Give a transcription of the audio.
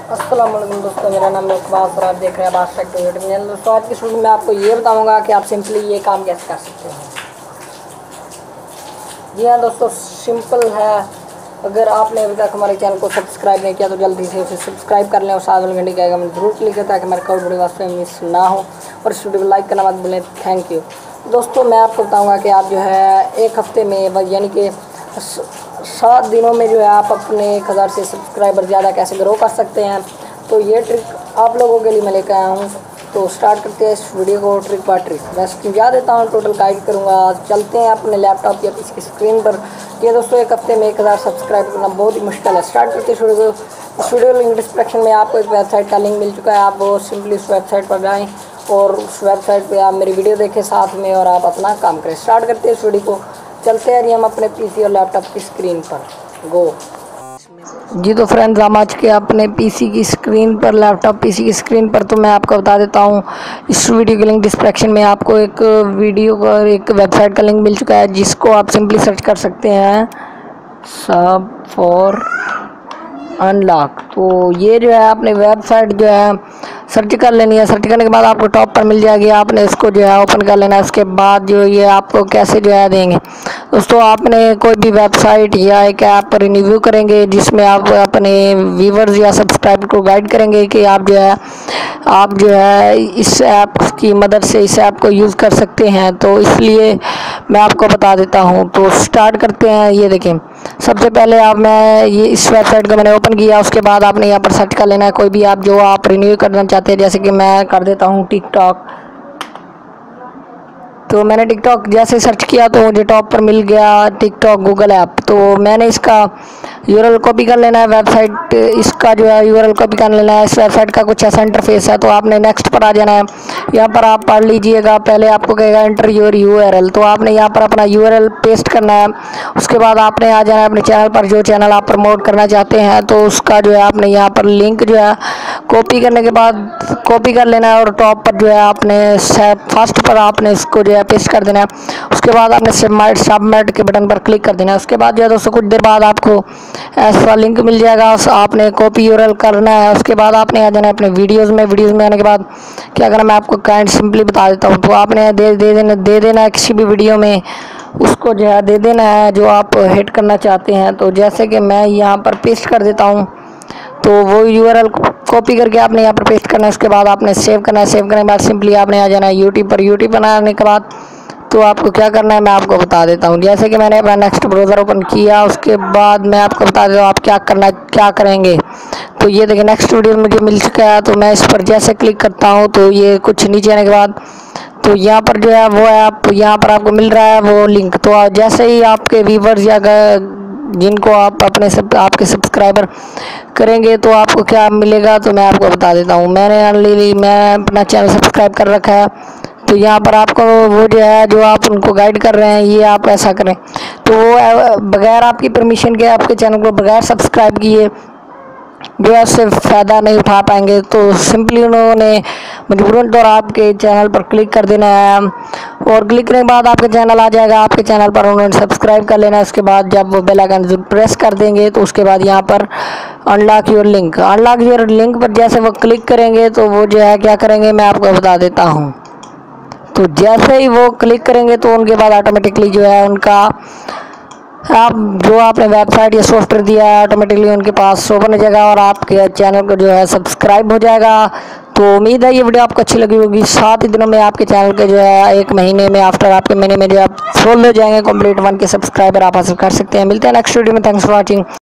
अस्सलाम वालेकुम दोस्तों, मेरा नाम है इकबाल और आप देख रहे हैं बादशाह टेक यूट्यूब चैनल। दोस्तों आज की वीडियो में आपको ये बताऊंगा कि आप सिंपली ये काम कैसे कर सकते हैं। जी हाँ दोस्तों, सिंपल है। अगर आपने अभी तक हमारे चैनल को सब्सक्राइब नहीं किया तो जल्दी से उसे सब्सक्राइब कर लें और साथ वाले घंटे की आइकन जरूर क्लिक करें ताकि हमारे कोई वीडियो वास्ते मिस ना हो, और इस वीडियो को लाइक करना मत भूलें। थैंक यू दोस्तों। मैं आपको बताऊँगा कि आप जो है एक हफ्ते में यानी कि 7 दिनों में जो है आप अपने 1000 से सब्सक्राइबर ज़्यादा कैसे ग्रो कर सकते हैं। तो ये ट्रिक आप लोगों के लिए मैं लेकर आया हूँ। तो स्टार्ट करते हैं इस वीडियो को ट्रिक बाय ट्रिक। मैं समझा देता हूँ, टोटल गाइड करूँगा। चलते हैं अपने लैपटॉप या किसी की स्क्रीन पर। ये दोस्तों एक हफ्ते में 1000 सब्सक्राइब करना बहुत ही मुश्किल है। स्टार्ट करते हैं वीडियो को। इस वीडियो लिंक डिस्क्रिप्शन में आपको एक वेबसाइट का लिंक मिल चुका है। आप वो सिंपली उस वेबसाइट पर जाएँ और उस वेबसाइट पर आप मेरी वीडियो देखें साथ में और आप अपना काम करें। स्टार्ट करते हैं इस वीडियो को। चलते हैं हम अपने पीसी और लैपटॉप की स्क्रीन पर। गो जी। तो फ्रेंड्स, हम आज के अपने पीसी की स्क्रीन पर, लैपटॉप पीसी की स्क्रीन पर। तो मैं आपको बता देता हूँ, इस वीडियो के लिंक डिस्क्रिप्शन में आपको एक वीडियो का एक वेबसाइट का लिंक मिल चुका है, जिसको आप सिंपली सर्च कर सकते हैं सब फॉर अनलॉक। तो ये जो है आपने वेबसाइट जो है सर्च कर लेनी है। सर्च करने के बाद आपको टॉप पर मिल जाएगी। आपने इसको जो है ओपन कर लेना है। उसके बाद जो ये आपको कैसे जो है देंगे दोस्तों, आपने कोई भी वेबसाइट या एक ऐप पर रिव्यू करेंगे जिसमें आप अपने व्यूवर्स या सब्सक्राइबर को गाइड करेंगे कि आप जो है इस ऐप की मदद से इस ऐप को यूज़ कर सकते हैं। तो इसलिए मैं आपको बता देता हूँ। तो स्टार्ट करते हैं। ये देखें, सबसे पहले मैं ये इस वेबसाइट को मैंने ओपन किया। उसके बाद आपने यहाँ पर सर्च कर लेना है कोई भी आप जो आप रिन्यू करना चाहते हैं। जैसे कि मैं कर देता हूँ टिकटॉक। तो मैंने टिकटॉक जैसे सर्च किया तो मुझे टॉप पर मिल गया टिकटॉक गूगल ऐप। तो मैंने इसका यूआरएल कॉपी कर लेना है। वेबसाइट इसका जो है यूआरएल कॉपी कर लेना है। इस वेबसाइट का कुछ ऐसा इंटरफेस है। तो आपने नेक्स्ट पर आ जाना है। यहाँ पर आप पढ़ लीजिएगा। पहले आपको कहेगा एंटर योर यूआरएल। तो आपने यहाँ पर अपना यूआरएल पेस्ट करना है। उसके बाद आपने आ जाना है अपने चैनल पर, जो चैनल आप प्रमोट करना चाहते हैं। तो उसका जो है आपने यहाँ पर लिंक जो है कॉपी करने के बाद कॉपी कर लेना है और टॉप पर जो है आपने फर्स्ट पर आपने इसको जो है पेस्ट कर देना है। उसके बाद आपने सबमिट के बटन पर क्लिक कर देना है। उसके बाद जो है दोस्तों कुछ देर बाद आपको ऐसा लिंक मिल जाएगा। आपने कॉपी यूआरएल करना है। उसके बाद आपने आ जाना है अपने वीडियोज़ में आने के बाद क्या करना मैं आपको काइंड सिंपली बता देता हूँ। तो आपने दे देना है किसी भी वीडियो में उसको जो है दे देना है जो आप हिट करना चाहते हैं। तो जैसे कि मैं यहाँ पर पेस्ट कर देता हूँ। तो वो यूआरएल कॉपी करके आपने यहाँ पर पेस्ट करना है। उसके बाद आपने सेव करना है। सेव करने के बाद सिंपली आपने आ जाना है यूट्यूब पर। यूट्यूब बनाने के बाद तो आपको क्या करना है मैं आपको बता देता हूँ। जैसे कि मैंने अपना नेक्स्ट ब्राउज़र ओपन किया, उसके बाद मैं आपको बता देता हूँ आप क्या करेंगे। तो ये देखिए नेक्स्ट वीडियो मुझे मिल चुका है। तो मैं इस पर जैसे क्लिक करता हूँ तो ये कुछ नीचे आने के बाद तो यहाँ पर जो है वो ऐप यहाँ पर आपको मिल रहा है वो लिंक। तो जैसे ही आपके व्यूवर्स या जिनको आप आपके सब्सक्राइबर करेंगे तो आपको क्या मिलेगा तो मैं आपको बता देता हूँ। मैं अपना चैनल सब्सक्राइब कर रखा है। तो यहाँ पर आपको वो जो है जो आप उनको गाइड कर रहे हैं ये आप ऐसा करें। तो वो बगैर आपकी परमिशन के आपके चैनल को बगैर सब्सक्राइब किए जो है उससे फ़ायदा नहीं उठा पाएंगे। तो सिंपली उन्होंने मजबूरन तौर आपके चैनल पर क्लिक कर देना है और क्लिक करने के बाद आपके चैनल आ जाएगा। आपके चैनल पर उन्होंने सब्सक्राइब कर लेना है। उसके बाद जब वो बेल आइकन प्रेस कर देंगे तो उसके बाद यहाँ पर अनलॉक योर लिंक पर जैसे वो क्लिक करेंगे तो वो जो है क्या करेंगे मैं आपको बता देता हूँ। तो जैसे ही वो क्लिक करेंगे तो उनके बाद ऑटोमेटिकली जो है उनका आप जो आपने वेबसाइट या सॉफ्टवेयर दिया है ऑटोमेटिकली उनके पास ओपन हो जाएगा और आपके चैनल को जो है सब्सक्राइब हो जाएगा। तो उम्मीद है ये वीडियो आपको अच्छी लगी होगी। 7 ही दिनों में आपके चैनल के जो है 1 महीने में आफ्टर आपके महीने में जो आप फुल हो जाएंगे कंप्लीट 1 के सब्सक्राइबर आप हासिल कर सकते हैं। मिलते हैं नेक्स्ट वीडियो में। Thanks for watching.